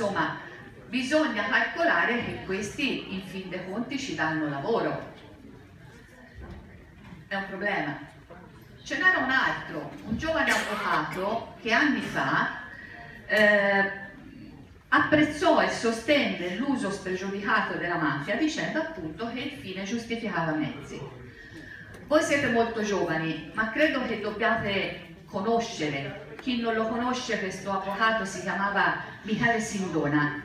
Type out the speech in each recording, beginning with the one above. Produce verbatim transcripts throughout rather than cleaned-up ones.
insomma bisogna calcolare che questi in fin dei conti ci danno lavoro. È un problema. Ce n'era un altro, un giovane avvocato che anni fa eh, apprezzò e sostenne l'uso spregiudicato della mafia dicendo appunto che il fine giustificava i mezzi. Voi siete molto giovani, ma credo che dobbiate conoscere, chi non lo conosce, questo avvocato si chiamava Michele Sindona.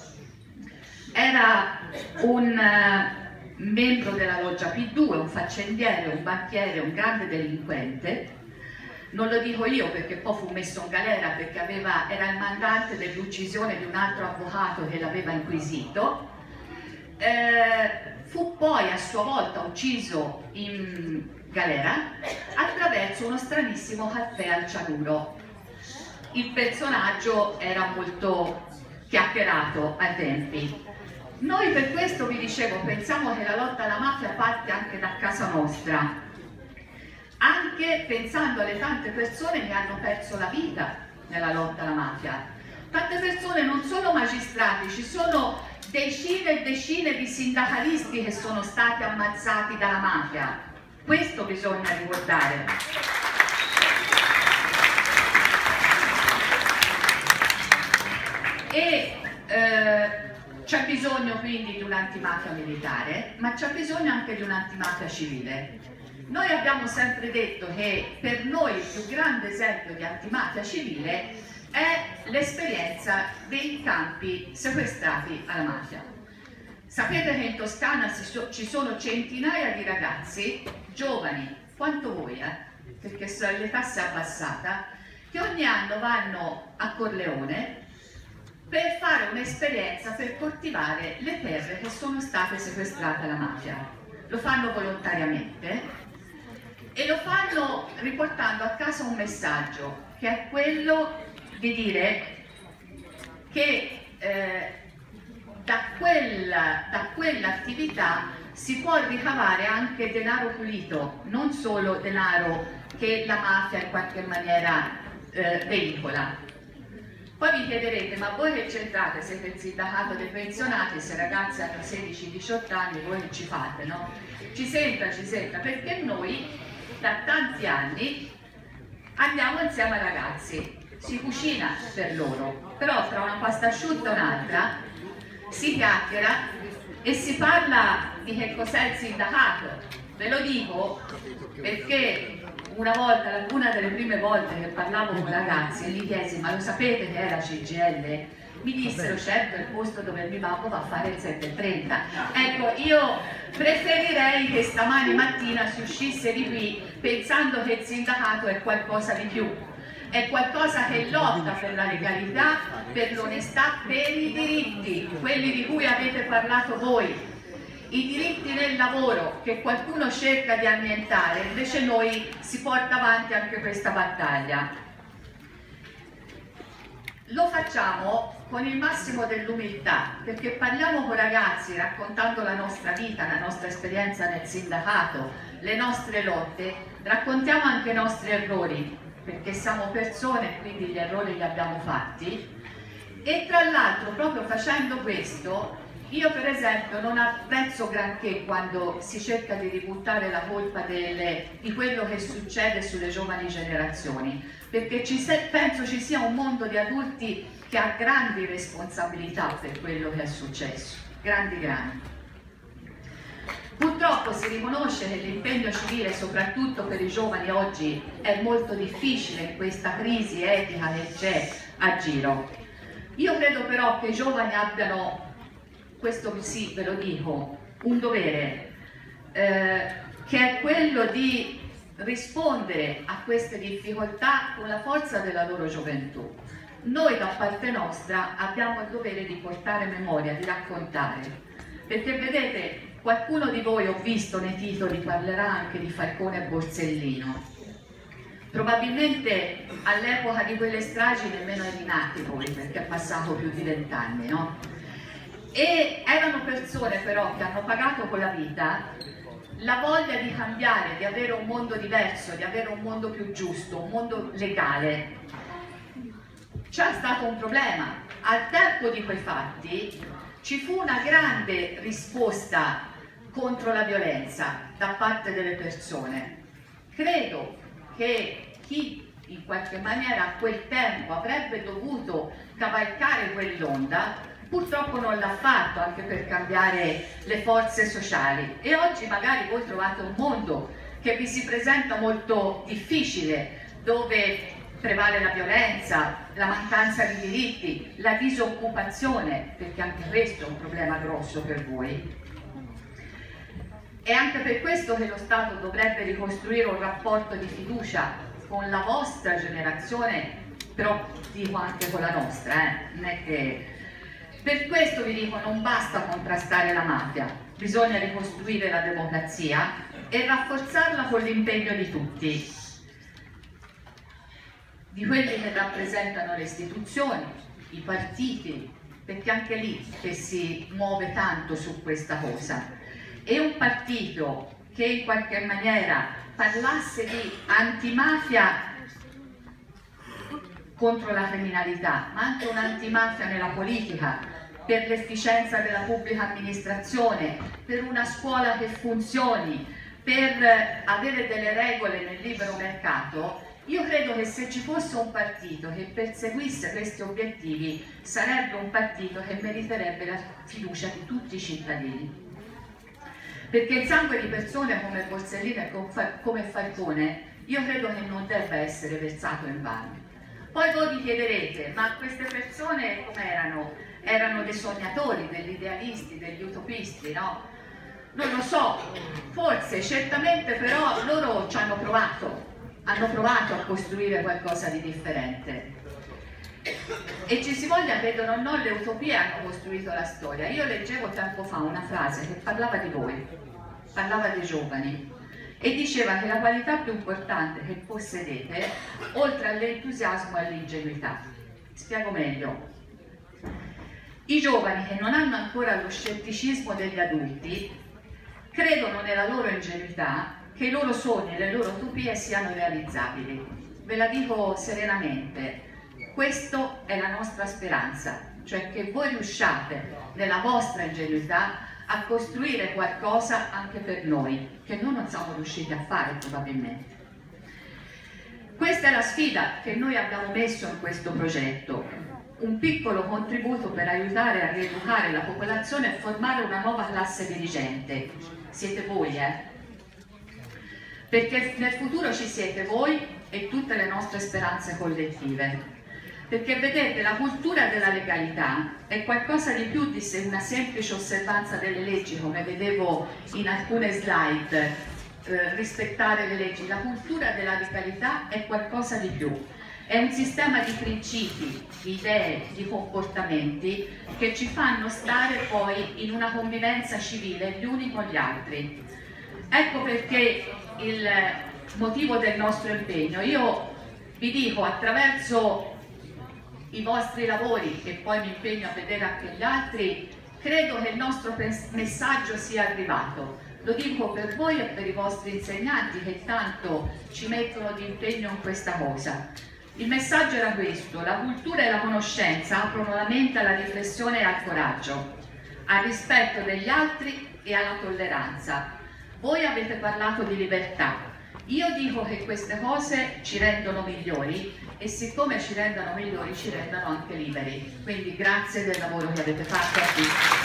Era un uh, membro della loggia P due, un faccendiere, un banchiere, un grande delinquente. Non lo dico io perché poi fu messo in galera perché aveva, era il mandante dell'uccisione di un altro avvocato che l'aveva inquisito. Eh, fu poi a sua volta ucciso in galera attraverso uno stranissimo caffè al cianuro. Il personaggio era molto chiacchierato ai tempi. Noi per questo vi dicevo, pensiamo che la lotta alla mafia parte anche da casa nostra, anche pensando alle tante persone che hanno perso la vita nella lotta alla mafia. Tante persone, non solo magistrati, ci sono decine e decine di sindacalisti che sono stati ammazzati dalla mafia. Questo bisogna ricordare. E eh, c'è bisogno quindi di un'antimafia militare, ma c'è bisogno anche di un'antimafia civile. Noi abbiamo sempre detto che per noi il più grande esempio di antimafia civile è l'esperienza dei campi sequestrati alla mafia. Sapete che in Toscana ci sono centinaia di ragazzi, giovani, quanto voi, eh? Perché l'età si è abbassata, che ogni anno vanno a Corleone per fare un'esperienza per coltivare le terre che sono state sequestrate alla mafia. Lo fanno volontariamente e lo fanno riportando a casa un messaggio, che è quello di dire che eh, da quella, da quell'attività si può ricavare anche denaro pulito, non solo denaro che la mafia in qualche maniera eh, veicola. Poi vi chiederete, ma voi che c'entrate? Siete il sindacato dei pensionati, se i ragazzi hanno sedici diciotto anni, voi che ci fate, no? Ci senta, ci senta, perché noi da tanti anni andiamo insieme ai ragazzi, si cucina per loro, però tra una pasta asciutta e un'altra si chiacchiera e si parla di che cos'è il sindacato. Ve lo dico perché una volta, una delle prime volte che parlavo con i ragazzi e gli chiesi ma lo sapete che è la C G I L? Mi dissero certo, è il posto dove il mio babbo va a fare il sette e trenta. Ecco, io preferirei che stamani mattina si uscisse di qui pensando che il sindacato è qualcosa di più, è qualcosa che lotta per la legalità, per l'onestà, per i diritti, quelli di cui avete parlato voi. I diritti nel lavoro che qualcuno cerca di annientare, invece noi si porta avanti anche questa battaglia. Lo facciamo con il massimo dell'umiltà, perché parliamo con ragazzi raccontando la nostra vita, la nostra esperienza nel sindacato, le nostre lotte, raccontiamo anche i nostri errori, perché siamo persone e quindi gli errori li abbiamo fatti. E tra l'altro, proprio facendo questo, io per esempio non apprezzo granché quando si cerca di ributtare la colpa delle, di quello che succede sulle giovani generazioni, perché ci se, penso ci sia un mondo di adulti che ha grandi responsabilità per quello che è successo, grandi grandi. Purtroppo si riconosce che l'impegno civile, soprattutto per i giovani oggi, è molto difficile in questa crisi etica che c'è a giro. Io credo però che i giovani abbiano, questo sì ve lo dico, un dovere eh, che è quello di rispondere a queste difficoltà con la forza della loro gioventù. Noi da parte nostra abbiamo il dovere di portare memoria, di raccontare, perché vedete, qualcuno di voi, ho visto nei titoli, parlerà anche di Falcone e Borsellino. Probabilmente all'epoca di quelle stragi nemmeno eri nati voi, perché è passato più di vent'anni, no? E erano persone però che hanno pagato con la vita la voglia di cambiare, di avere un mondo diverso, di avere un mondo più giusto, un mondo legale. c'è stato un problema. Al tempo di quei fatti ci fu una grande risposta contro la violenza da parte delle persone. Credo che chi in qualche maniera a quel tempo avrebbe dovuto cavalcare quell'onda purtroppo non l'ha fatto, anche per cambiare le forze sociali, e oggi magari voi trovate un mondo che vi si presenta molto difficile, dove prevale la violenza, la mancanza di diritti, la disoccupazione, perché anche questo è un problema grosso per voi. È anche per questo che lo Stato dovrebbe ricostruire un rapporto di fiducia con la vostra generazione, però dico anche con la nostra, eh? Non è che... Per questo vi dico, non basta contrastare la mafia, bisogna ricostruire la democrazia e rafforzarla con l'impegno di tutti, di quelli che rappresentano le istituzioni, i partiti, perché anche lì che si muove tanto su questa cosa. E un partito che in qualche maniera parlasse di antimafia contro la criminalità, ma anche un'antimafia nella politica, per l'efficienza della pubblica amministrazione, per una scuola che funzioni, per avere delle regole nel libero mercato. Io credo che se ci fosse un partito che perseguisse questi obiettivi, sarebbe un partito che meriterebbe la fiducia di tutti i cittadini. Perché il sangue di persone come Borsellino e come Falcone, io credo che non debba essere versato in vano. Poi voi vi chiederete, ma queste persone come erano? Erano dei sognatori, degli idealisti, degli utopisti, no? Non lo so, forse, certamente, però loro ci hanno provato. hanno provato a costruire qualcosa di differente, e ci si voglia, vedono o no, le utopie hanno costruito la storia. Io leggevo tempo fa una frase che parlava di voi, parlava dei giovani, e diceva che la qualità più importante che possedete, oltre all'entusiasmo, è l'ingenuità. Spiego meglio. I giovani che non hanno ancora lo scetticismo degli adulti credono nella loro ingenuità, che i loro sogni e le loro utopie siano realizzabili. Ve la dico serenamente, questa è la nostra speranza, cioè che voi riusciate nella vostra ingenuità a costruire qualcosa anche per noi, che noi non siamo riusciti a fare probabilmente. Questa è la sfida che noi abbiamo messo in questo progetto, un piccolo contributo per aiutare a rieducare la popolazione e formare una nuova classe dirigente. Siete voi, eh? Perché nel futuro ci siete voi e tutte le nostre speranze collettive. Perché vedete, la cultura della legalità è qualcosa di più di una semplice osservanza delle leggi, come vedevo in alcune slide, eh, rispettare le leggi. La cultura della legalità è qualcosa di più. È un sistema di principi, di idee, di comportamenti che ci fanno stare poi in una convivenza civile gli uni con gli altri. Ecco perché il motivo del nostro impegno. Io vi dico, attraverso i vostri lavori, che poi mi impegno a vedere anche gli altri, credo che il nostro messaggio sia arrivato. Lo dico per voi e per i vostri insegnanti che tanto ci mettono di impegno in questa cosa. Il messaggio era questo: la cultura e la conoscenza aprono la mente alla riflessione e al coraggio, al rispetto degli altri e alla tolleranza. Voi avete parlato di libertà, io dico che queste cose ci rendono migliori, e siccome ci rendono migliori ci rendono anche liberi. Quindi grazie del lavoro che avete fatto a tutti.